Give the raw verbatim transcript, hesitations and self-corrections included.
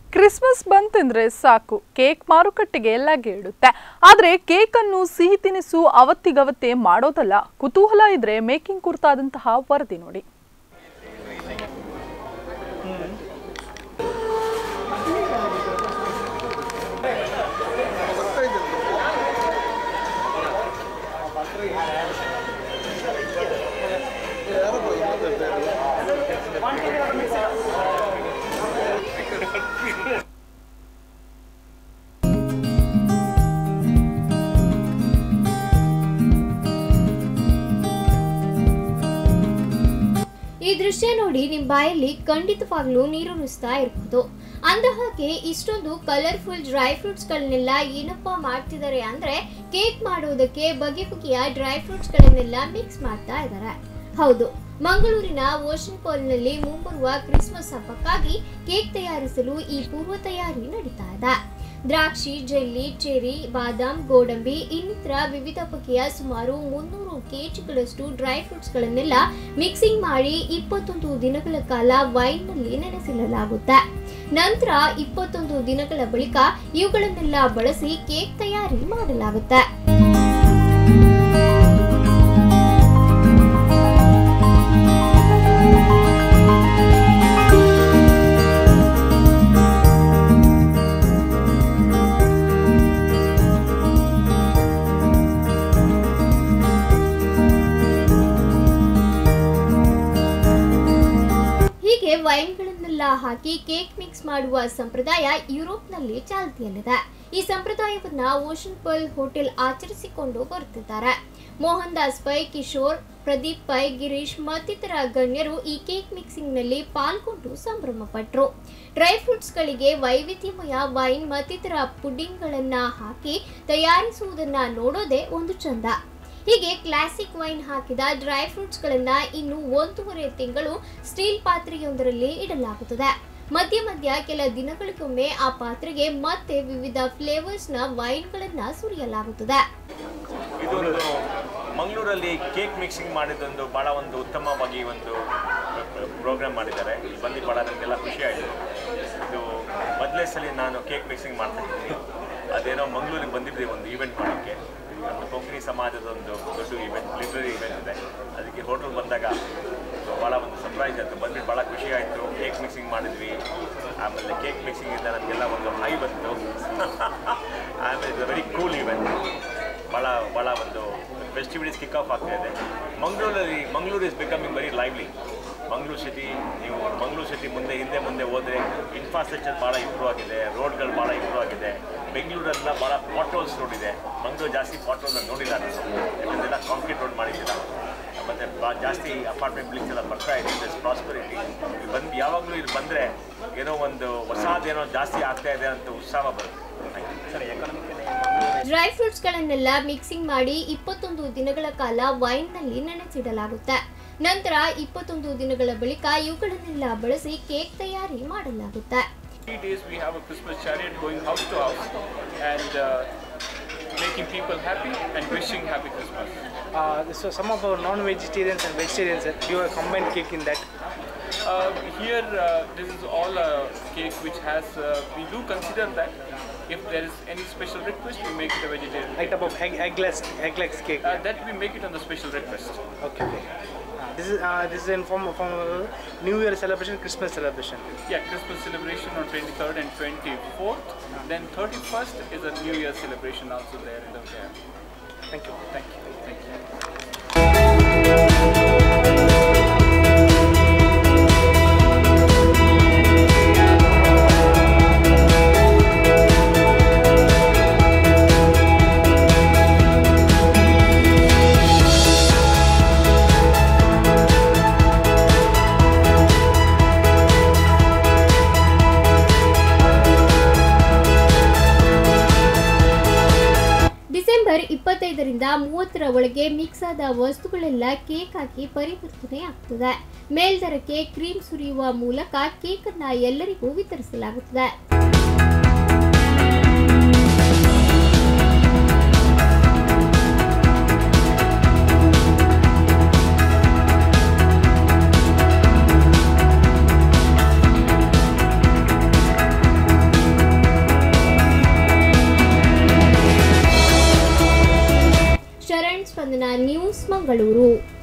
Christmas ಬಂತೆಂದ್ರೆ ಸಾಕು cake ಮಾರುಕಟ್ಟೆಗೆ ಲಗ್ಗೆ ಇಡುತ್ತೆ. ಆದರೆ ಕೇಕ್ ಅನ್ನು ಸಿಹಿ ತಿನಿಸು ಅವತ್ತಿಗವತ್ತೇ ಮಾಡೋದಲ್ಲ. ಕುತೂಹಲ ಇದ್ರೆ ಮೇಕಿಂಗ್ ಕುರಿತಾದಂತಹ ವರದಿ ನೋಡಿ. ಈ ದೃಶ್ಯ ನೋಡಿ ನಿಮ್ಮ ಬಾಯಲ್ಲಿ ಖಂಡಿತವಾಗ್ಲೂ ನೀರುಣಿಸ್ತಾ ಇರಬಹುದು. ಅಂದ ಹಾಗೆ ಇಷ್ಟೊಂದು ಕಲರ್ಫುಲ್ ಡ್ರೈ ಫ್ರೂಟ್ಸ್ ಗಳನ್ನೆಲ್ಲ ಏನಪ್ಪಾ ಮಾಡ್ತಿದ್ದಾರೆ ಅಂದ್ರೆ ಕೇಕ್ ಮಾಡೋದಕ್ಕೆ ಬಗೆ ಬಗೆಯ ಡ್ರೈ ಫ್ರೂಟ್ಸ್ ಗಳನ್ನೆಲ್ಲ ಮಿಕ್ಸ್ ಮಾಡ್ತಾ ಇದ್ದಾರೆ. ಹೌದು, ಮಂಗಳೂರಿನ ಓಷನ್ ಪಾಲ್ ನಲ್ಲಿ ಮುಂಬರುವ ಕ್ರಿಸ್ಮಸ್ ಹಬ್ಬಕ್ಕಾಗಿ ಕೇಕ್ ತಯಾರಿಸಲು ಈ ಪೂರ್ವ ತಯಾರಿ ನಡೀತಾ ಇದೆ. ದ್ರಾಕ್ಷಿ, ಜೆಲ್ಲಿ, ಚೆರಿ, ಬಾದಾಮ್, ಗೋಡಂಬಿ ಇನ್ನಿತರ ವಿವಿಧ ಬಗೆಯ ಸುಮಾರು ಮುನ್ನೂರು ಕೆಜಿಗಳಷ್ಟು ಡ್ರೈ ಫ್ರೂಟ್ಸ್ ಗಳನ್ನೆಲ್ಲ ಮಿಕ್ಸಿಂಗ್ ಮಾಡಿ ಇಪ್ಪತ್ತೊಂದು ದಿನಗಳ ಕಾಲ ವೈನ್ ನಲ್ಲಿ ನೆನೆಸಿಡಲಾಗುತ್ತೆ. ನಂತರ ಇಪ್ಪತ್ತೊಂದು ದಿನಗಳ ಬಳಿಕ ಇವುಗಳನ್ನೆಲ್ಲ ಬಳಸಿ ಕೇಕ್ ತಯಾರಿ ಮಾಡಲಾಗುತ್ತೆ. ವೈನ್ಗಳನ್ನೆಲ್ಲ ಹಾಕಿ ಕೇಕ್ ಮಿಕ್ಸ್ ಮಾಡುವ ಸಂಪ್ರದಾಯ ಯುರೋಪ್ನಲ್ಲಿ ಚಾಲ್ತಿಯಲ್ಲಿದೆ. ಈ ಸಂಪ್ರದಾಯವನ್ನ ಓಷನ್ ಪರ್ಲ್ ಹೋಟೆಲ್ ಆಚರಿಸಿಕೊಂಡು ಬರುತ್ತಿದ್ದಾರೆ. ಮೋಹನ್ ದಾಸ್ ಪೈ, ಕಿಶೋರ್, ಪ್ರದೀಪ್ ಪೈ, ಗಿರೀಶ್ ಮತ್ತಿತರ ಗಣ್ಯರು ಈ ಕೇಕ್ ಮಿಕ್ಸಿಂಗ್ ನಲ್ಲಿ ಪಾಲ್ಗೊಂಡು ಸಂಭ್ರಮ ಪಟ್ಟರು. ಡ್ರೈ ಫ್ರೂಟ್ಸ್ ಗಳಿಗೆ ವೈವಿಧ್ಯಮಯ ವೈನ್ ಮತ್ತಿತರ ಪುಡಿಂಗ್ ಗಳನ್ನ ಹಾಕಿ ತಯಾರಿಸುವುದನ್ನ ನೋಡೋದೇ ಒಂದು ಚಂದ. ಹೀಗೆ ಕ್ಲಾಸಿಕ್ ವೈನ್ ಹಾಕಿದ ಡ್ರೈ ಫ್ರೂಟ್ಸ್ ಗಳನ್ನ ಇನ್ನು ಒಂದೂವರೆ ತಿಂಗಳು ಸ್ಟೀಲ್ ಪಾತ್ರೆಯೊಂದರಲ್ಲಿ ಇಡಲಾಗುತ್ತದೆ. ಮಧ್ಯ ಮಧ್ಯ ಕೆಲ ದಿನಗಳಿಗೊಮ್ಮೆ ಆ ಪಾತ್ರೆಗೆ ಮತ್ತೆ ವಿವಿಧ ಫ್ಲೇವರ್ಸ್ ನ ವೈನ್ ಗಳನ್ನ ಸುರಿಯಲಾಗುತ್ತದೆ. ಇದೊಂದು ಮಂಗಳೂರಲ್ಲಿ ಕೇಕ್ ಮಿಕ್ಸಿಂಗ್ ಮಾಡಿದೊಂದು ಬಹಳ ಒಂದು ಉತ್ತಮವಾಗಿ ಒಂದು ಪ್ರೋಗ್ರಾಮ್ ಮಾಡಿದ್ದಾರೆ. ಬಂದು ಬಹಳ ನನಗೆಲ್ಲ ಖುಷಿ ಆಯಿತು. ಇದು ಮೊದಲೇ ಸಲ ನಾನು ಕೇಕ್ ಮಿಕ್ಸಿಂಗ್ ಮಾಡ್ತಾ ಇದ್ದೀನಿ. ಅದೇನೋ ಮಂಗಳೂರಿಗೆ ಬಂದಿದ್ದೆ ಒಂದು ಈವೆಂಟ್ ಮಾಡೋಕ್ಕೆ. ನಮ್ಮ ಕೊಂಕಣಿ ಸಮಾಜದ ಒಂದು ದೊಡ್ಡ ಇವೆಂಟ್, ಲಿಟ್ರರಿ ಇವೆಂಟ್ ಇದೆ. ಅದಕ್ಕೆ ಹೋಟೆಲ್ ಬಂದಾಗ ಭಾಳ ಒಂದು ಸರ್ಪ್ರೈಸ್ ಆಯಿತು. ಬಂದ್ಬಿಟ್ಟು ಭಾಳ ಖುಷಿ ಆಯಿತು. ಕೇಕ್ ಮಿಕ್ಸಿಂಗ್ ಮಾಡಿದ್ವಿ. ಆಮೇಲೆ ಕೇಕ್ ಮಿಕ್ಸಿಂಗಿಂದ ನಮಗೆಲ್ಲ ಒಂದು ಹೈ ಬಂತು. ಆಮೇಲೆ ಇದು ವೆರಿ ಕೂಲ್ ಇವೆಂಟ್. ಭಾಳ ಭಾಳ ಒಂದು ಫೆಸ್ಟಿವಿಟೀಸ್ ಕಿಕ್ ಆಫ್ ಆಗ್ತಾ ಇದೆ. ಮಂಗಳೂರಲ್ಲಿ Mangaluru is becoming very lively. Mangaluru city, ನೀವು ಮಂಗಳೂರು ಸಿಟಿ ಮುಂದೆ ಹಿಂದೆ ಮುಂದೆ ಹೋದರೆ ಇನ್ಫ್ರಾಸ್ಟ್ರಕ್ಚರ್ ಭಾಳ ಇಂಪ್ರೂವ್ ಆಗಿದೆ. ರೋಡ್ಗಳು ಭಾಳ ಇಂಪ್ರೂವ್ ಆಗಿದೆ. ಬೆಂಗಳೂರೆಲ್ಲ ಭಾಳ ಪಾಟ್ರೋಲ್ಸ್ ರೋಡ್ ಇದೆ. ಮಂಗಳೂರು ಜಾಸ್ತಿ ಪಾಟ್ರೋಲ್ನ ನೋಡಿಲ್ಲ ನಾನು. ಯಾಕಂದೆಲ್ಲ ಕಾಂಕ್ರೀಟ್ ರೋಡ್ ಮಾಡಿದ್ದೀರ. ಮತ್ತು ಬಾ ಜಾಸ್ತಿ ಅಪಾರ್ಟ್ಮೆಂಟ್ ಬಿಲ್ಡಿಂಗ್ಸ್ ಎಲ್ಲ ಬರ್ತಾ ಇದೆ. ದಿಸ್ ಪ್ರಾಸ್ಪರಿಟಿ ಬಂದು ಯಾವಾಗಲೂ ಇಲ್ಲಿ ಬಂದರೆ ಏನೋ ಒಂದು ಹೊಸದೇನೋ ಜಾಸ್ತಿ ಆಗ್ತಾ ಇದೆ ಅಂತ ಉತ್ಸಾಹ ಬರುತ್ತೆ. ಸರಿ, ಎಕನಾಮಿಕಲಿ ಡ್ರೈ ಫ್ರೂಟ್ಸ್ ಗಳನ್ನೆಲ್ಲ ಮಿಕ್ಸಿಂಗ್ ಮಾಡಿ ಇಪ್ಪತ್ತೊಂದು ದಿನಗಳ ಕಾಲ ವೈನ್ ನಲ್ಲಿ ನೆನೆಸಿಡಲಾಗುತ್ತೆ. ನಂತರ ಇಪ್ಪತ್ತೊಂದು ದಿನಗಳ ಬಳಿಕ ಇವುಗಳನ್ನೆಲ್ಲ ಬಳಸಿ ಕೇಕ್ ತಯಾರಿ ಮಾಡಲಾಗುತ್ತೆ. Three days we have a Christmas chariot going house to house and uh, making people happy and wishing happy Christmas. Uh, so some of our non-vegetarians and vegetarians do a combined cake in that. Uh, here uh, this is all a cake which has, uh, we do consider that if there is any special request we make it a vegetarian. Like type of egg, eggless, eggless cake. Uh, that we make it on the special request. Okay. okay. This is uh, this is in form of form of New Year celebration, Christmas celebration. Yeah, Christmas celebration on twenty-third and twenty-fourth. Then thirty-first is a New Year celebration also there in the fair. Thank you. Thank you. Thank you. ಇಪ್ಪತ್ತೈದರಿಂದ ಮೂವತ್ತರ ಒಳಗೆ mix ಆದ ವಸ್ತುಗಳೆಲ್ಲ cake ಆಗಿ ಪರಿವರ್ತನೆ ಆಗ್ತದೆ. ಮೇಲ್ದರಕ್ಕೆ cream ಸುರಿಯುವ ಮೂಲಕ cake ಅನ್ನ ಎಲ್ಲರಿಗೂ ವಿತರಿಸಲಾಗುತ್ತದೆ. ಸ್ಪಂದನ ನ್ಯೂಸ್ ಮಂಗಳೂರು.